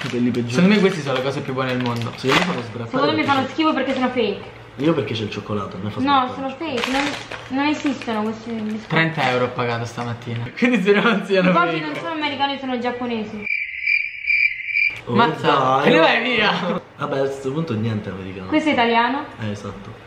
quelli peggiori. Secondo me queste sono le cose più buone del mondo. Secondo me fanno sbrattare. Secondo me fanno schifo perché sono fake. Io perché c'è il cioccolato, mi fa No, sbrattare. sono fake, non esistono questi biscotti. 30 euro ho pagato stamattina. Quindi speriamo non siano I cosi fake. non sono americani, sono giapponesi. Oh, Mazza, dai, te ne oh. vai via. Vabbè, a questo punto niente americano. Questo è italiano? Esatto.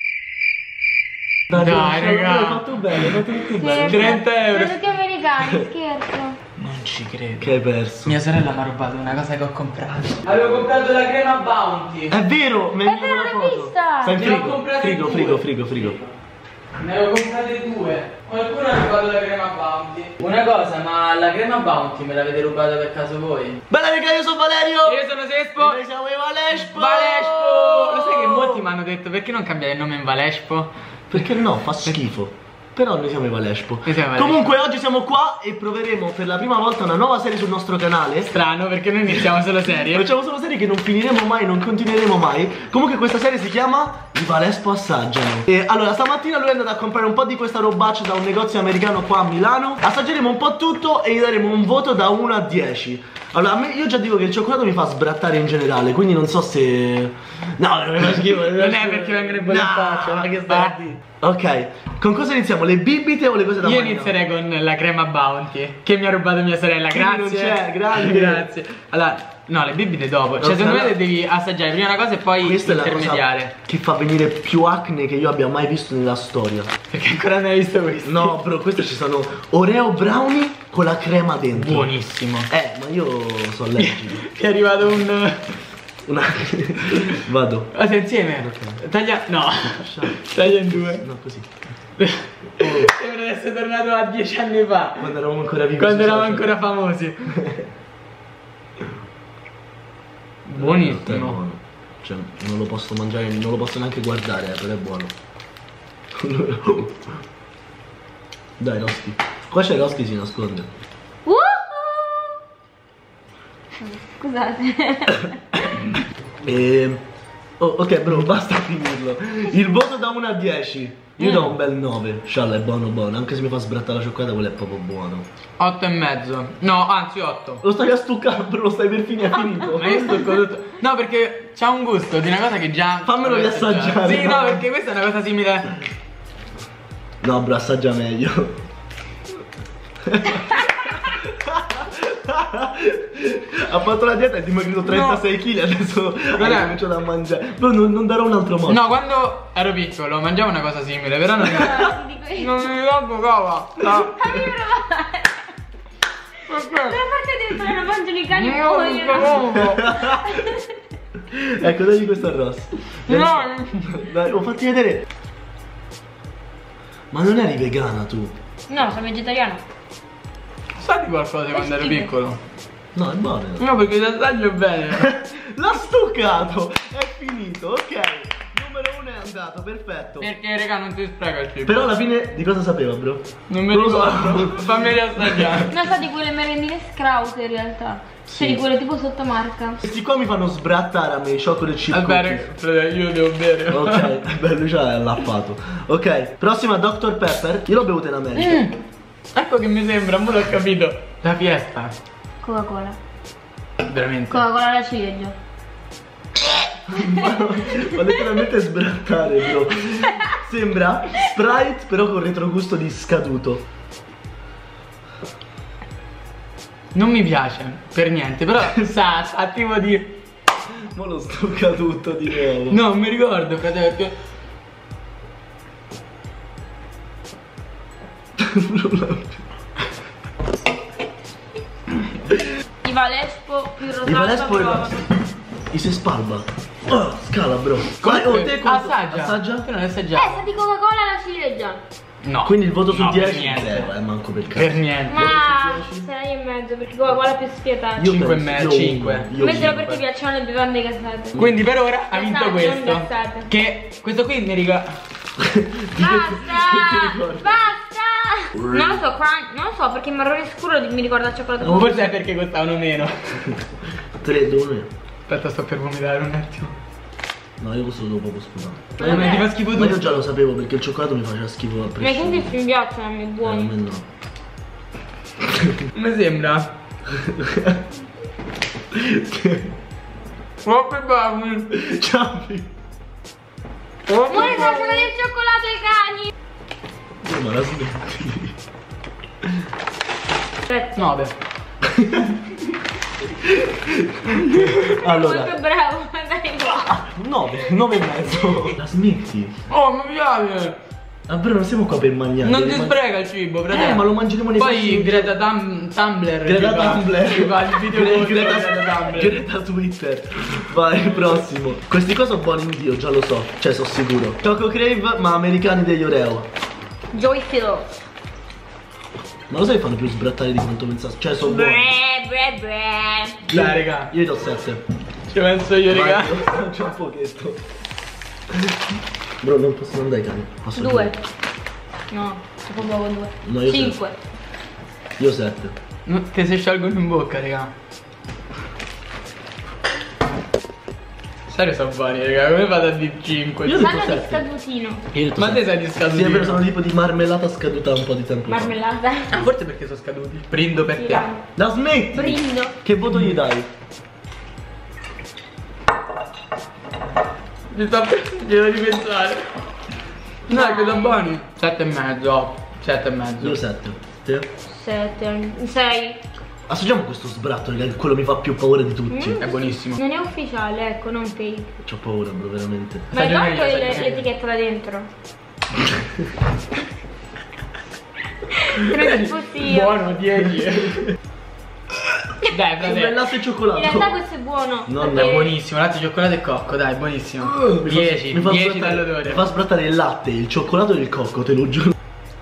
Dai, raga. Hai fatto bene, hai fatto tutto bene. 30 euro. Sono tutti americani, scherzo. Non ci credo. Che hai perso? Mia sorella mi ha rubato una cosa che ho comprato. Avevo comprato la crema Bounty. È vero, mi hai È vero, una l'ho foto. vista. Sta in Ne ho frigo, comprate frigo, due. frigo, frigo, frigo. Ne avevo comprate 2. Qualcuno ha rubato la crema Bounty. Una cosa, ma la crema Bounty me l'avete rubata per caso voi? Bella raga, io sono Valerio. Io sono Sespo. Noi siamo i Valespo. Valespo. Lo sai che molti mi hanno detto perché non cambiare il nome in Valespo? Perché no, fa schifo. Però noi siamo i Valespo. Noi siamo i Valespo. Comunque oggi siamo qua e proveremo per la prima volta una nuova serie sul nostro canale. Strano perché noi iniziamo solo serie. Facciamo solo serie che non finiremo mai, non continueremo mai. Comunque questa serie si chiama I Valespo assaggiano. E allora stamattina lui è andato a comprare un po' di questa robaccia da un negozio americano qua a Milano. Assaggeremo un po' tutto e gli daremo un voto da 1 a 10. Allora, io già dico che il cioccolato mi fa sbrattare in generale, quindi non so se... No, non mi fa schifo. Non è perché vengono in bolla in faccia. Ma che stai a dire? Ok, con cosa iniziamo? Le bibite o le cose da Io mangiare? inizierei con la crema Bounty che mi ha rubato mia sorella. Quindi Grazie. non c'è, grande. Grazie. Allora, no, le bibite dopo. Cioè, Ok, secondo me allora- devi assaggiare prima una cosa e poi Questa è la intermediare. cosa che fa venire più acne che io abbia mai visto nella storia. Perché ancora non hai visto questo? No, però queste ci sono Oreo brownie con la crema dentro. Buonissimo. Ma io sono allergico. Ti è arrivato un... Una... Vado. Fate insieme. Ok. Taglia... No. Taglia in due. No, così. Sembra di essere tornato a 10 anni fa. Quando eravamo ancora vivi. Quando sui eravamo social. ancora famosi. È Buonissimo. buono. Cioè, non lo posso mangiare, non lo posso neanche guardare, però è buono. Dai, Rosti. Qua c'è Rosti, si nasconde. Scusate. Oh, ok, bro, basta finirlo. Il voto da 1 a 10. Io do un bel 9. Scialla è buono buono. Anche se mi fa sbrattare la cioccolata, quello è proprio buono. 8,5. No, anzi 8. Lo stai a stuccare, bro, lo stai per finire, è finito. Ma io stucco tutto. No, perché c'ha un gusto di una cosa che già. Fammelo riassaggiare. Sì, no, perché questa è una cosa simile. No, bro, assaggia meglio. Ha fatto la dieta e è dimagrito 36 kg, adesso ha cominciato a mangiare. Però non darò un altro modo. No, quando ero piccolo mangiavo una cosa simile, però non non mi ricordo cosa. No. Fammi provare. Perché? La parte addirittura non mangiano i cani No, muoiono. Ecco, dagli questo arrosto. No. Dai, ho fatti vedere. Ma non eri vegana tu? No, sono vegetariano. Sa di qualcosa quando ero schifo. piccolo? No, è buono. No, perché ti assaggio bene. L'ha stuccato. È finito, ok. Numero 1 è andato, perfetto. Perché raga non ti spreca il cibo. Però alla fine di cosa sapeva, bro? Non mi lo so. ricordo. Fammi riassaggiare. No, sa di quelle merendine Sprout in realtà. Sì. Cioè di quelle tipo sottomarca. Questi qua mi fanno sbrattare a me i chocolate chip cookies. Aspetta, io devo bere. Ok, beh, lui c'ha l'appato. Ok, prossima Dr. Pepper. Io l'ho bevuta in America. Ecco che mi sembra, mo l'ho capito. La fiesta. Coca-Cola. Veramente. Coca-Cola alla ciliegia. Ma letteralmente sbrattare, bro. Sembra Sprite però con retrogusto di scaduto. Non mi piace per niente, però sa tipo di. Ma lo stucca tutto di nuovo. No, non mi ricordo, fratello. I Valespo più rosato. I Valespo e provano. I se spalma. Oh, scala, bro. Vai, oh, te quanto- assaggia. Assaggia. Che non assaggiato. Sa di Coca-Cola alla ciliegia. No. Quindi il voto su No, per 10 niente. 0, manco per Per caso. niente. Ma 6,5 perché Coca-Cola è più spietata. Io Cinque penso- e me- io cinque. uno, io Mettilo uno. perché piacciono le bevande gassate. Quindi per ora ha vinto Gassate, non questo. gassate. Che questo qui mi ricorda. Basta! Basta! Non lo so, non lo so perché il marrone scuro mi ricorda il cioccolato. Forse è perché costavano meno. 3, 2, Aspetta, sto per vomitare un attimo. no, io questo lo devo proprio sputare. Ma ti fa schifo Ma io tutto. già lo sapevo perché il cioccolato mi faceva schifo a Ma i prescindere. cookies mi piacciono a me, A buoni. me no. Mi sembra Troppi bagni. Ciampi. Vuole farcela del cioccolato ai cani. Ma la smetti. 9. Allora, Molto bravo, dai. 9 e mezzo. La smetti? Oh, mi piace. Davvero non siamo qua per mangiare. Non ti spreca il cibo, fratello. Ma lo mangeremo nei Poi prossimi Greta Tumblr. Greta Tumblr. Ci fa il video con Greta Tumblr. Greta Twitter. Vai, il prossimo. Questi qua sono buoni in Dio, già lo so. Cioè, sono sicuro. Choco Crave, ma americani degli Oreo. Joy Fiddles. Ma lo sai che fanno più sbrattare di quanto pensassi? Cioè, sono buoni. Bre. Dai, raga. Io gli do 7. Ci penso io, raga. C'è un pochetto. Bro, non posso andare ai cani. Posso 2. No, troppo poco 2. No, io 5. Io 7. Te si sciolgono in bocca, raga. Serio sono buoni, raga. Come fate a dire 5? Io ho detto Sanno di 7. scadutino. Io ho detto Ma te 7. sei di scadutino? Sì, è vero, sono tipo di marmellata scaduta un po' di tempo fa. Marmellata. Ah, forse perché sono scaduti. Brindo per te. La smetti? Brindo. Che voto gli dai? Mi sta devo ripensare. No, è che sono buoni. 7 e mezzo. 7 e mezzo. Io 7. Te? 7. 6. Assaggiamo questo sbratto, raga, quello mi fa più paura di tutti. È buonissimo. Non è ufficiale, ecco, non fake. C'ho paura, bro, veramente. Ma hai Assaggia tolto meglio, assaggia meglio. l'etichetta da dentro? Credo che fossi io. Buono, 10. Dai, Che bel frate. latte e In cioccolato. realtà questo è buono. Non È buonissimo, latte, cioccolato e cocco, dai, buonissimo. Mi fa- 10, mi fa 10 sbrattare- dall'odore. Mi fa sbrattare il latte, il cioccolato e il cocco, te lo giuro.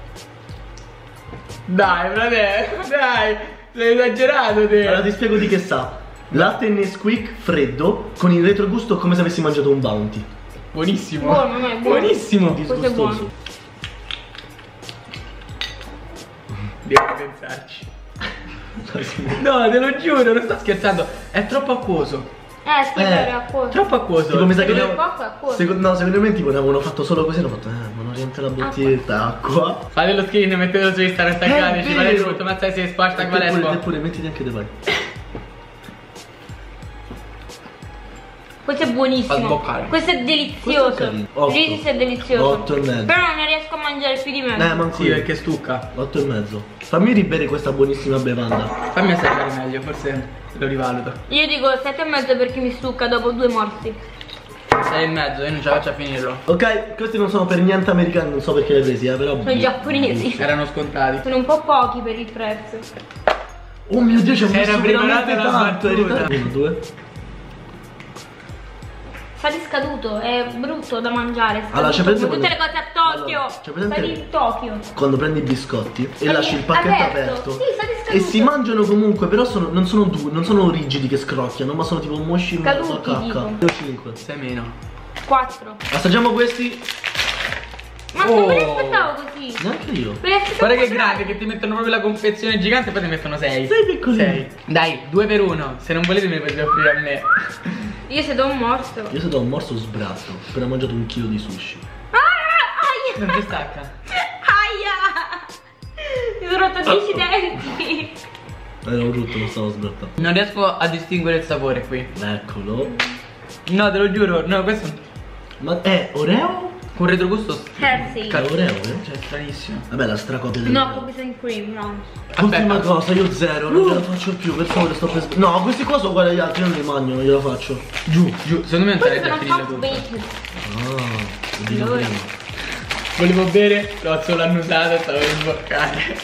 Dai, frate, dai, sei esagerato te. Allora ti spiego di che sa. Latte Nesquik freddo con il retrogusto come se avessi mangiato un Bounty. Buonissimo. Buono, no, è buono. Buonissimo. Questo è Disgustoso. buono. Devo pensarci. No, te lo giuro, non sto scherzando. È troppo acquoso. Sì, però è acquoso. Troppo acquoso. Tipo mi sa che Il ne- cocco è acquoso. no, secondo me tipo ne avevano fatto solo così, hanno fatto ma non riempie la bottiglietta, acqua. Fate lo screen, mettetelo su Instagram, staccate, ci fate vero. tutto, ma sai se sposta E qual è pure, pure mettiti anche dei vari. Questo è Fa buonissimo. sboccare. Questo è Questo è delizioso. carino. 8. Risis è delizioso. 8 e mezzo. Però non ne riesco a mangiare più di me. Manco Sì, io. perché stucca. 8 e mezzo. Fammi ribere questa buonissima bevanda. Fammi assaggiare meglio, forse lo rivaluto. Io dico 7,5 perché mi stucca dopo 2 morti. 6 e mezzo, io non ce la faccio a finirlo. Ok, questi non sono per niente americani, non so perché li hai presi, però. Sono giapponesi. Erano scontati. Sono un po' pochi per il prezzo. Oh mio Dio, c'è Era messo veramente preparata la tanto. battuta. 1, 2. Sa di scaduto, è brutto da mangiare. Scaduto, Allora, c'è presente come tutte le quando- cose a Tokyo. Allora, c'è presente- Sa di Tokyo. Quando prendi i biscotti e Ma lasci è il pacchetto aperto. aperto. Sì, sa di E scaduto. si mangiano comunque, però non sono duri, non sono rigidi che scrocchiano, ma sono tipo mosci Scaduti, cacca. dico. Io 5. 6 meno. 4. Assaggiamo questi. Ma non me ne Oh. aspettavo così. Neanche io. Me ne aspettavo Guarda che così. grande, che ti mettono proprio la confezione gigante e poi ti mettono 6. Sei piccolino. 6. Dai, 2 per 1. Se non volete me ne potete offrire a me. Io se do un morso. Io se do un morso sbratto, appena mangiato un chilo di sushi. Aia! Non ti stacca. Aia! Mi sono rotto 10 denti. Era brutto, non stavo sbrattando. Non riesco a distinguere il sapore qui. Eccolo. No, te lo giuro. No, questo Ma è Oreo? con retrogusto Sì. È Oreo, cioè stranissimo. Vabbè, la stracopia del No, cookies and cream, no. Ultima Aspetta. cosa, io 0, non ce la faccio più, per favore sto per no, questi qua sono uguali agli altri, io non li mangio, non gliela faccio. Giù, giù. Secondo me non Questi sarete a sono finire soft tutto. baked. Ah, lo dico Allora. prima. Volevo bere, l'ho solo annusato e stavo per sboccare.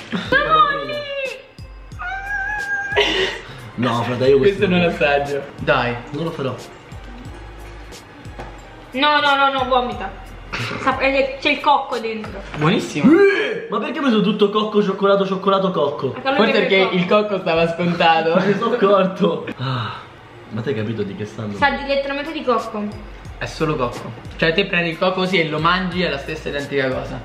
No, frate, io Questo non non assaggio. Dai. lo farò. No, vomita. C'è il cocco dentro. Buonissimo. Ma perché ho preso tutto cocco, cioccolato, cocco? Forse perché il cocco stava scontato. Me ne sono accorto. Ah, ma te hai capito di che stanno? Sa letteralmente di cocco. È solo cocco. Cioè te prendi il cocco così e lo mangi, è la stessa identica cosa.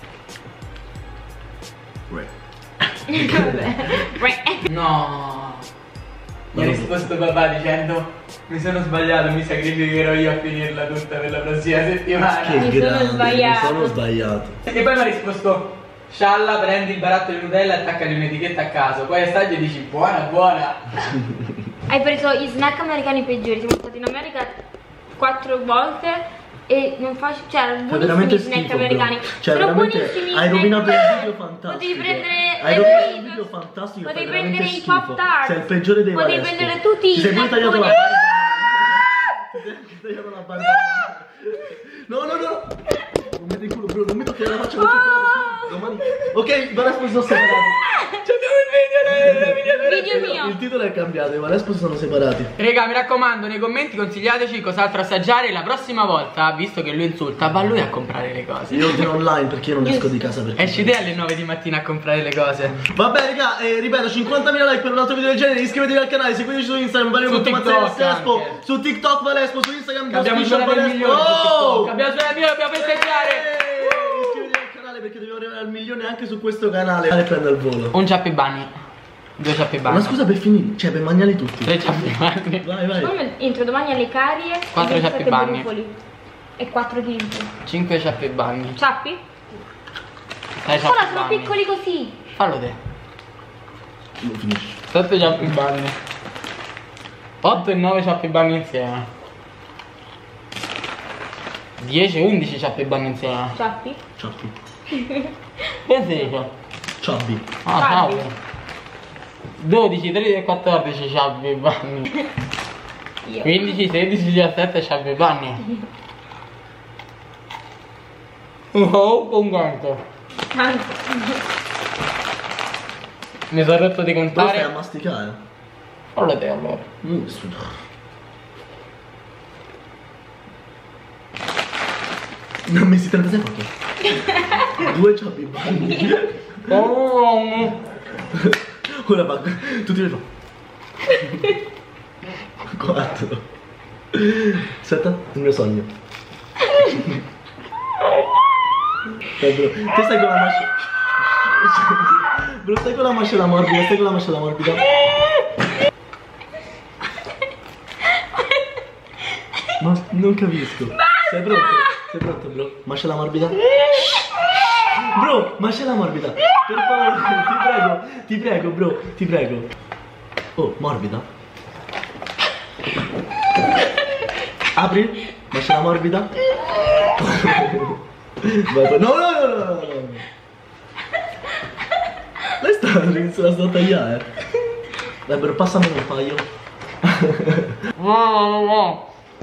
No. Mi ha risposto papà dicendo: mi sono sbagliato, mi sacrificherò io a finirla tutta per la prossima settimana. Che Mi sono grande, sbagliato. mi sono sbagliato. E poi mi ha risposto: scialla, prendi il barattolo di Nutella e attaccali un'etichetta a caso. Poi assaggio e dici: buona, buona. Hai preso gli snack americani peggiori. Siamo stati in America 4 volte e non faccio, cioè, buonissimi snack americani. Cioè, sono veramente buonissimi. hai rovinato il video fantastico. Potevi prendere hai rovinato il video fantastico. Potevi fai prendere veramente i schifo. Pop Tarts. Sei il peggiore dei Potevi Valespo. prendere tutti i Ti sei pure snack tagliato la buoni. barba. Ti sei anche tagliato la barba. No, no, no. Non mi in culo, bro, non mi toccare la faccia. Domani. Ok, Valespo si sono separati. Video mio. Il titolo è cambiato, i Valespo si sono separati. Raga, mi raccomando, nei commenti consigliateci cos'altro assaggiare. La prossima volta, visto che lui insulta, va lui a comprare le cose. Io ordino online perché io non esco di casa perché. Esci te alle 9 di mattina a comprare le cose. Vabbè raga, ripeto, 50.000 like per un altro video del genere. Iscrivetevi al canale, seguiteci su Instagram, Valespo, su TikTok Valespo, su Instagram abbiamo suonato il milione su TikTok. Abbiamo suonato il milione, dobbiamo festeggiare. Iscrivetevi al canale perché dobbiamo arrivare al milione anche su questo canale. E prendo il volo. Un Happy Bunny. 2 Happy Bunny. Ma scusa per finire, cioè per mangiarli tutti. 3 Happy Bunny. Vai, vai. Come entro domani alle carie 4 e Happy 27 Bunny. brufoli. E 4 kg. 5 Happy Bunny. Ciappi? 6 Ora Happy sono Bunny. piccoli così. Fallo te. Non finisci. 7 Happy Bunny. 8 e 9 Happy Bunny insieme. 10 e 11 Happy Bunny insieme. Ciappi? Ciappi. Che si dice? Ciabbi. Ah, Ciappi. ciao. 12, 13 e 14 Happy Bunny. Io. 15, 16, 17 Happy Bunny. Oh, contento. Tanto. Mi sono rotto di Però stai contare. a masticare. Fallo te allora. Ne ho messi 36 fatto. 2 ciabbi bagni. Oh. Ora va, tutti li fa. 4. Aspetta, il mio sogno. Bro, te stai con la mascella. Bro, stai con la mascella morbida, stai con la mascella morbida. Ma non capisco. Sei pronto? Sei pronto, bro? Mascella morbida? Bro, mascella morbida. Per favore, ti prego, bro, ti prego. Oh, morbida. Apri, mascella morbida. Vai, no, no, no, no, no. Lei se la sta a tagliare. Dai, bro, passamene un paio. No.